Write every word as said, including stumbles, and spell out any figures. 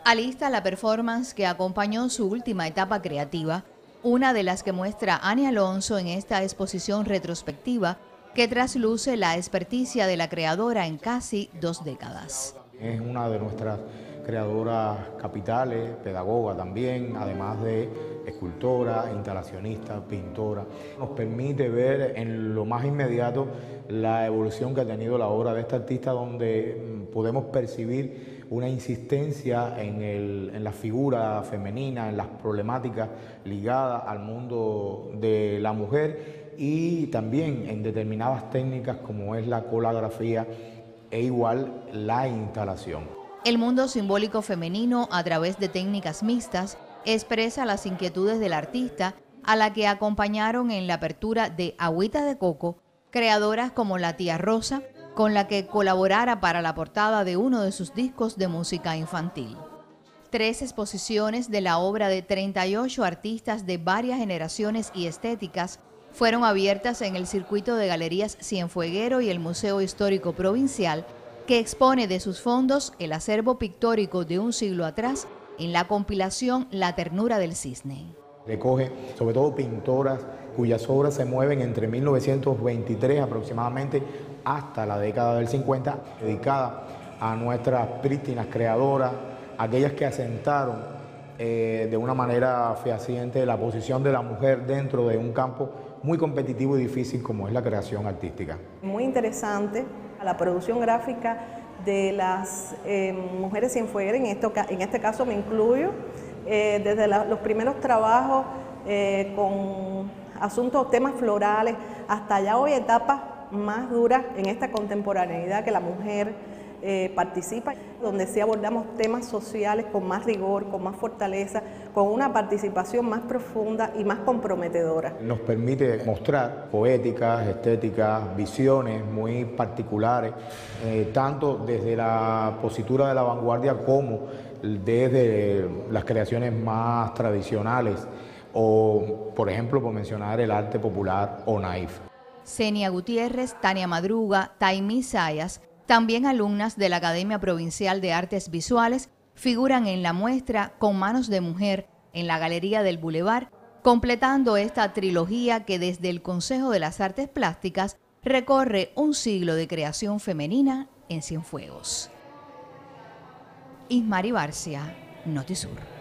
alista la performance que acompañó su última etapa creativa, una de las que muestra Ani Alonso en esta exposición retrospectiva que trasluce la experticia de la creadora en casi dos décadas. Es una de nuestras creadoras capitales, pedagoga también, además de escultora, instalacionista, pintora. Nos permite ver en lo más inmediato la evolución que ha tenido la obra de esta artista, donde podemos percibir una insistencia en, el, en la figura femenina, en las problemáticas ligadas al mundo de la mujer y también en determinadas técnicas como es la colografía e igual la instalación. El mundo simbólico femenino, a través de técnicas mixtas, expresa las inquietudes del artista, a la que acompañaron en la apertura de Agüita de Coco creadoras como la Tía Rosa, con la que colaborara para la portada de uno de sus discos de música infantil. Tres exposiciones de la obra de treinta y ocho artistas de varias generaciones y estéticas fueron abiertas en el circuito de Galerías Cienfueguero y el Museo Histórico Provincial, que expone de sus fondos el acervo pictórico de un siglo atrás en la compilación La Ternura del Cisne. Recoge sobre todo pintoras cuyas obras se mueven entre mil novecientos veintitrés aproximadamente hasta la década del cincuenta, dedicada a nuestras prístinas creadoras, aquellas que asentaron eh, de una manera fehaciente la posición de la mujer dentro de un campo muy competitivo y difícil como es la creación artística. Muy interesante la producción gráfica de las eh, mujeres cienfuegueras, en, esto, en este caso me incluyo, eh, desde la, los primeros trabajos eh, con asuntos, temas florales, hasta ya hoy etapas más duras en esta contemporaneidad que la mujer eh, participa, donde sí abordamos temas sociales con más rigor, con más fortaleza, con una participación más profunda y más comprometedora. Nos permite mostrar poéticas, estéticas, visiones muy particulares, eh, tanto desde la positura de la vanguardia como desde las creaciones más tradicionales, o por ejemplo, por mencionar el arte popular o naif. Senia Gutiérrez, Tania Madruga, Taimí Sayas, también alumnas de la Academia Provincial de Artes Visuales, figuran en la muestra Con Manos de Mujer en la Galería del Boulevard, completando esta trilogía que desde el Consejo de las Artes Plásticas recorre un siglo de creación femenina en Cienfuegos. Ismari Barcia, Notisur.